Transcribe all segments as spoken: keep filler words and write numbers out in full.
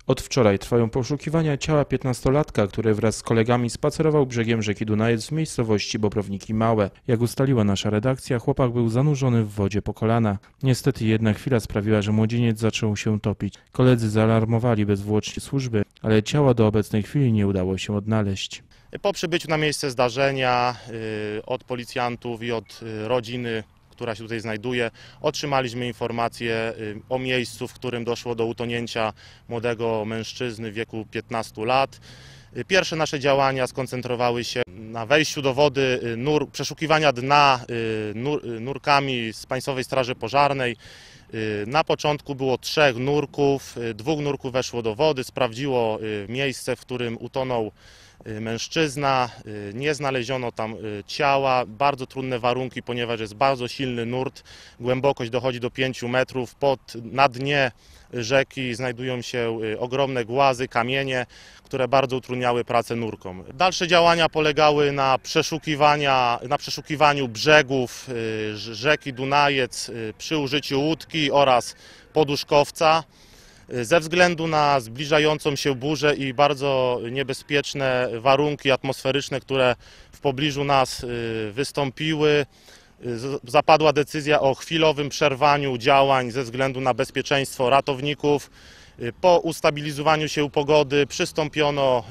Od wczoraj trwają poszukiwania ciała piętnastolatka, który wraz z kolegami spacerował brzegiem rzeki Dunajec w miejscowości Bobrowniki Małe. Jak ustaliła nasza redakcja, chłopak był zanurzony w wodzie po kolana. Niestety jedna chwila sprawiła, że młodzieniec zaczął się topić. Koledzy zaalarmowali bezwłocznie służby, ale ciała do obecnej chwili nie udało się odnaleźć. Po przybyciu na miejsce zdarzenia od policjantów i od rodziny, która się tutaj znajduje, otrzymaliśmy informację o miejscu, w którym doszło do utonięcia młodego mężczyzny w wieku piętnastu lat. Pierwsze nasze działania skoncentrowały się na wejściu do wody, nur, przeszukiwania dna nur, nurkami z Państwowej Straży Pożarnej. Na początku było trzech nurków, dwóch nurków weszło do wody, sprawdziło miejsce, w którym utonął mężczyzna, nie znaleziono tam ciała, bardzo trudne warunki, ponieważ jest bardzo silny nurt, głębokość dochodzi do pięciu metrów, pod, na dnie rzeki znajdują się ogromne głazy, kamienie, które bardzo utrudniały pracę nurkom. Dalsze działania polegały na, przeszukiwania, na przeszukiwaniu brzegów rzeki Dunajec przy użyciu łódki oraz poduszkowca. Ze względu na zbliżającą się burzę i bardzo niebezpieczne warunki atmosferyczne, które w pobliżu nas wystąpiły, zapadła decyzja o chwilowym przerwaniu działań ze względu na bezpieczeństwo ratowników. Po ustabilizowaniu się pogody przystąpiono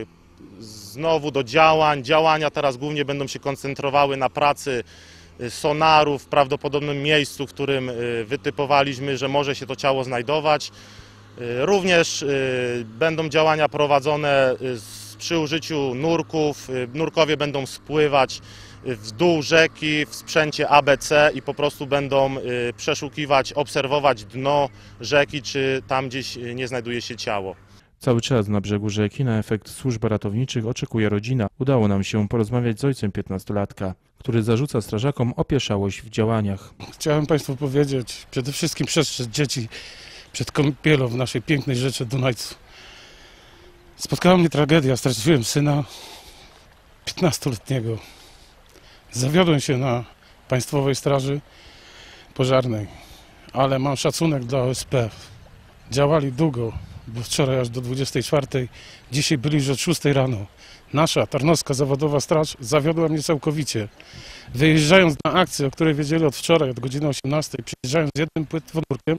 znowu do działań. Działania teraz głównie będą się koncentrowały na pracy sonarów w prawdopodobnym miejscu, w którym wytypowaliśmy, że może się to ciało znajdować. Również będą działania prowadzone przy użyciu nurków. Nurkowie będą spływać w dół rzeki w sprzęcie A B C i po prostu będą przeszukiwać, obserwować dno rzeki, czy tam gdzieś nie znajduje się ciało. Cały czas na brzegu rzeki na efekt służb ratowniczych oczekuje rodzina. Udało nam się porozmawiać z ojcem piętnastolatka, który zarzuca strażakom opieszałość w działaniach. Chciałem Państwu powiedzieć, przede wszystkim przestrzec dzieci przed kąpielą w naszej pięknej rzece Dunajcu. Spotkała mnie tragedia, straciłem syna piętnastoletniego. Zawiodłem się na Państwowej Straży Pożarnej, ale mam szacunek dla O S P. Działali długo, bo wczoraj aż do dwudziestej czwartej, dzisiaj byli już od szóstej rano. Nasza Tarnowska Zawodowa Straż zawiodła mnie całkowicie. Wyjeżdżając na akcję, o której wiedzieli od wczoraj, od godziny osiemnastej, przyjeżdżając z jednym płetwonurkiem,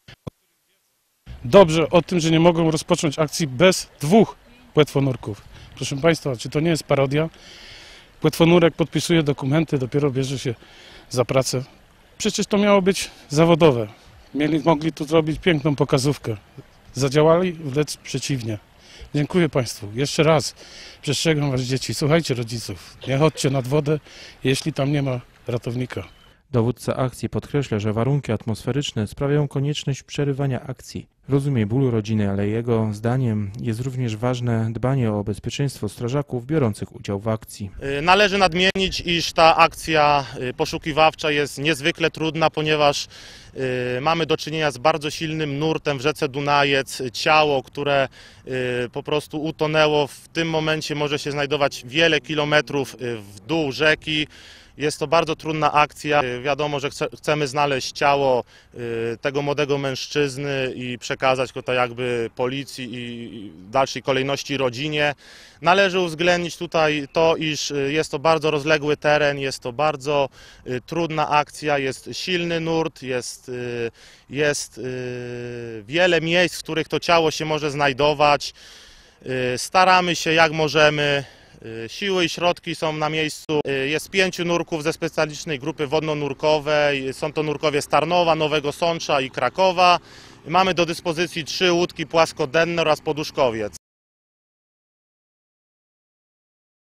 dobrze o tym, że nie mogą rozpocząć akcji bez dwóch płetwonurków. Proszę Państwa, czy to nie jest parodia? Płetwonurek podpisuje dokumenty, dopiero bierze się za pracę. Przecież to miało być zawodowe. Mieli, mogli tu zrobić piękną pokazówkę. Zadziałali, lecz przeciwnie. Dziękuję Państwu. Jeszcze raz przestrzegam Was, dzieci. Słuchajcie rodziców. Nie chodźcie nad wodę, jeśli tam nie ma ratownika. Dowódca akcji podkreśla, że warunki atmosferyczne sprawiają konieczność przerywania akcji. Rozumie ból rodziny, ale jego zdaniem jest również ważne dbanie o bezpieczeństwo strażaków biorących udział w akcji. Należy nadmienić, iż ta akcja poszukiwawcza jest niezwykle trudna, ponieważ mamy do czynienia z bardzo silnym nurtem w rzece Dunajec. Ciało, które po prostu utonęło, w tym momencie może się znajdować wiele kilometrów w dół rzeki. Jest to bardzo trudna akcja. Wiadomo, że chcemy znaleźć ciało tego młodego mężczyzny i przekazać go tak jakby policji i dalszej kolejności rodzinie. Należy uwzględnić tutaj to, iż jest to bardzo rozległy teren, jest to bardzo trudna akcja, jest silny nurt, jest, jest wiele miejsc, w których to ciało się może znajdować. Staramy się jak możemy. Siły i środki są na miejscu. Jest pięciu nurków ze specjalistycznej grupy wodno-nurkowej. Są to nurkowie z Tarnowa, Nowego Sącza i Krakowa. Mamy do dyspozycji trzy łódki płaskodenne oraz poduszkowiec.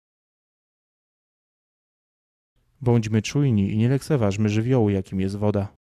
Bądźmy czujni i nie lekceważmy żywiołu, jakim jest woda.